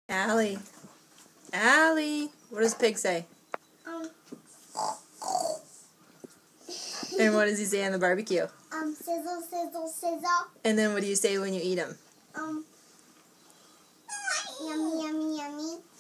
Alli. Alli. What does pig say? And what does he say on the barbecue? Sizzle, sizzle, sizzle. And then what do you say when you eat him? Yummy, yummy, yummy.